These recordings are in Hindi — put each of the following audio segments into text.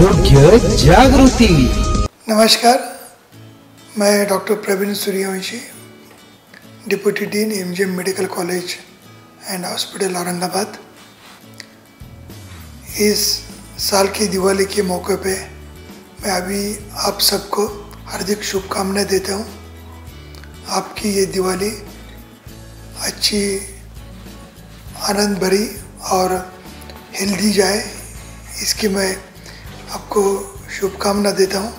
आरोग्य जागृति। नमस्कार, मैं doctor Praveen Suryavanshi, deputy dean MGM medical college and hospital Aurangabad. इस साल की दिवाली के मौके पे मैं अभी आप सबको हार्दिक शुभकामनाएं देता हूँ। आपकी ये दिवाली अच्छी, आनंद भरी और हेल्दी जाए, इसकी मैं आपको शुभकामना देता हूँ।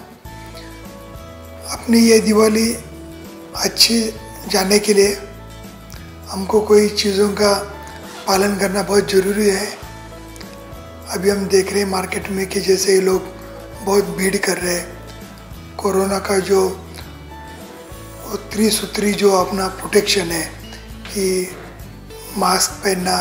अपनी ये दिवाली अच्छी जाने के लिए हमको कोई चीज़ों का पालन करना बहुत ज़रूरी है। अभी हम देख रहे हैं मार्केट में कि जैसे ये लोग बहुत भीड़ कर रहे हैं, कोरोना का जो त्रिसूत्री जो अपना प्रोटेक्शन है कि मास्क पहनना,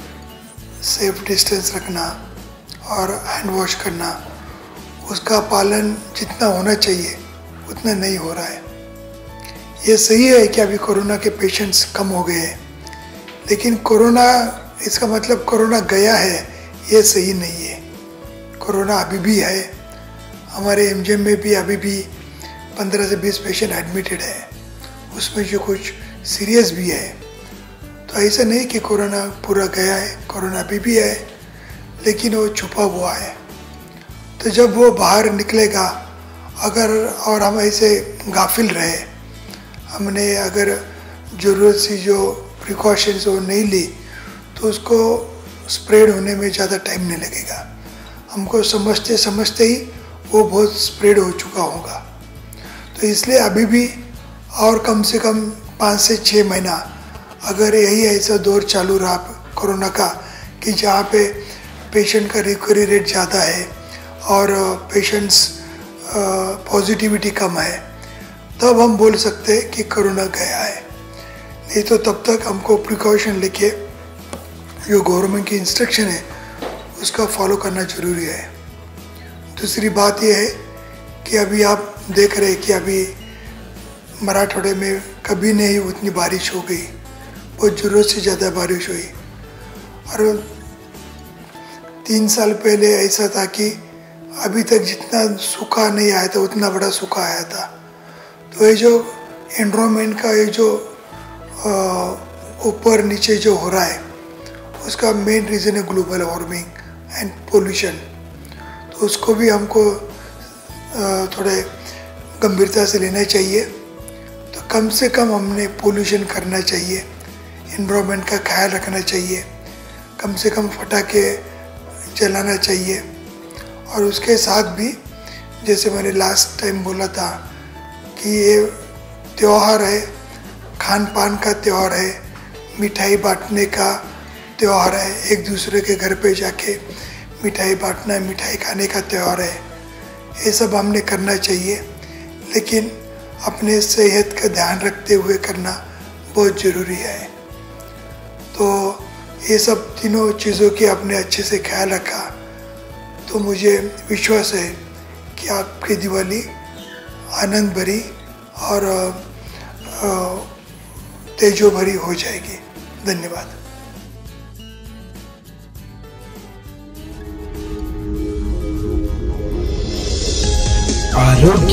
सेफ डिस्टेंस रखना और हैंड वॉश करना, उसका पालन जितना होना चाहिए उतना नहीं हो रहा है। ये सही है कि अभी कोरोना के पेशेंट्स कम हो गए हैं, लेकिन कोरोना, इसका मतलब कोरोना गया है, ये सही नहीं है। कोरोना अभी भी है। हमारे एमजीएम में भी अभी भी 15 से 20 पेशेंट एडमिटेड है, उसमें जो कुछ सीरियस भी है। तो ऐसा नहीं कि कोरोना पूरा गया है, कोरोना अभी भी है, लेकिन वो छुपा हुआ है। तो जब वो बाहर निकलेगा, अगर और हम ऐसे गाफिल रहे, हमने अगर ज़रूरत सी जो प्रिकॉशंस वो नहीं ली, तो उसको स्प्रेड होने में ज़्यादा टाइम नहीं लगेगा। हमको समझते समझते ही वो बहुत स्प्रेड हो चुका होगा। तो इसलिए अभी भी और कम से कम 5 से 6 महीना अगर यही ऐसा दौर चालू रहा कोरोना का, कि जहाँ पे पेशेंट का रिकवरी रेट ज़्यादा है और पेशेंट्स पॉजिटिविटी कम है, तब हम बोल सकते हैं कि कोरोना गया है। नहीं तो तब तक हमको प्रिकॉशन लेके जो गवर्नमेंट की इंस्ट्रक्शन है उसका फॉलो करना ज़रूरी है। दूसरी बात यह है कि अभी आप देख रहे हैं कि अभी मराठवाड़े में कभी नहीं उतनी बारिश हो गई, बहुत ज़रूरत से ज़्यादा बारिश हुई। और 3 साल पहले ऐसा था कि अभी तक जितना सूखा नहीं आया था उतना बड़ा सूखा आया था। तो ये जो एनवायरनमेंट का ये जो ऊपर नीचे जो हो रहा है, उसका मेन रीज़न है ग्लोबल वार्मिंग एंड पोल्यूशन। तो उसको भी हमको थोड़े गंभीरता से लेना चाहिए। तो कम से कम हमने पोल्यूशन करना चाहिए, एनवायरनमेंट का ख्याल रखना चाहिए, कम से कम पटाखे जलाना चाहिए। और उसके साथ भी, जैसे मैंने लास्ट टाइम बोला था कि ये त्यौहार है, खान पान का त्यौहार है, मिठाई बांटने का त्यौहार है, एक दूसरे के घर पे जाके मिठाई बांटना, मिठाई खाने का त्यौहार है। ये सब हमने करना चाहिए, लेकिन अपने सेहत का ध्यान रखते हुए करना बहुत ज़रूरी है। तो ये सब तीनों चीज़ों की आपने अच्छे से ख्याल रखा, तो मुझे विश्वास है कि आपकी दिवाली आनंद भरी और तेजो भरी हो जाएगी। धन्यवाद। आरोग्य